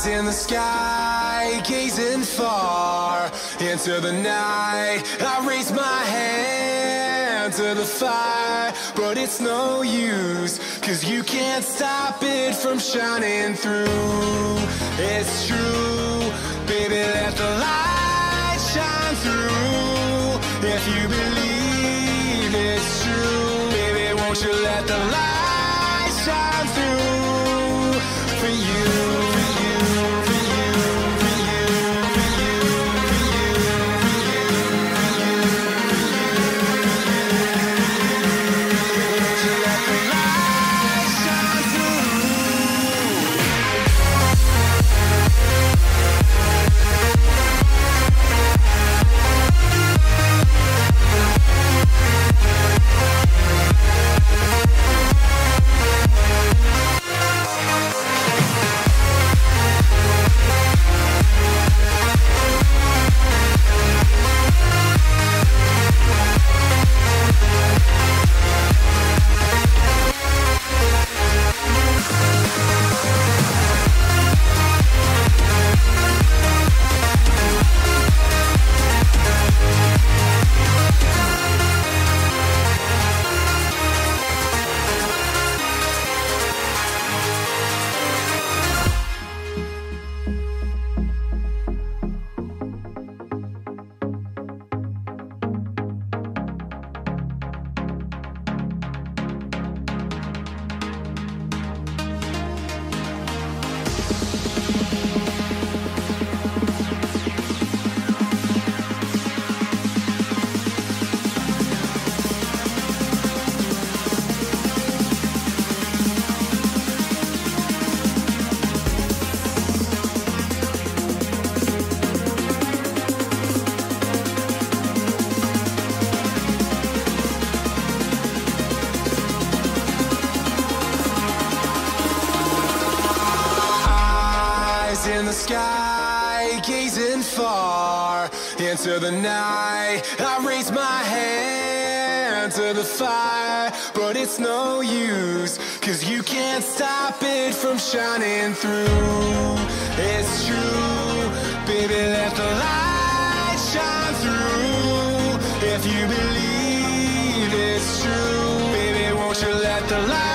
in the sky, gazing far into the night. I raise my hand to the fire, but it's no use, 'cause you can't stop it from shining through. It's true, baby, let the light shine through. If you believe it's true, baby, won't you let the light shine through for you, for you, for you, for you, for you, for you, for you, for you, won't you let the light shine through? In the sky, gazing far into the night. I raise my hand to the fire, but it's no use, 'cause you can't stop it from shining through. It's true, baby, let the light shine through. If you believe it's true, baby, won't you let the light